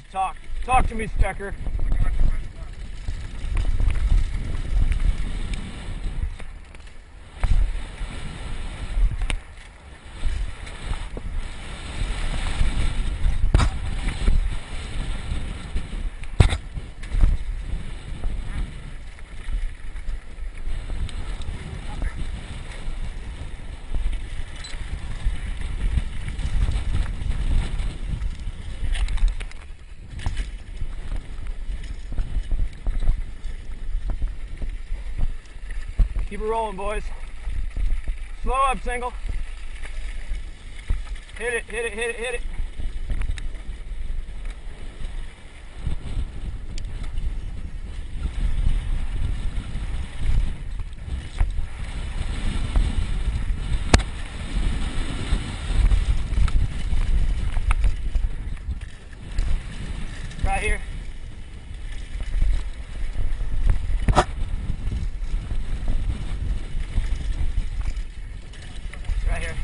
Talk to me, Specker. Keep it rolling, boys. Slow up, single. Hit it, hit it, hit it, hit it. Right here. Right here.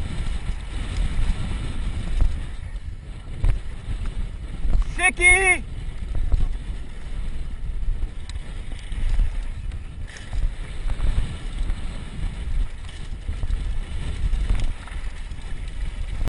Sicky!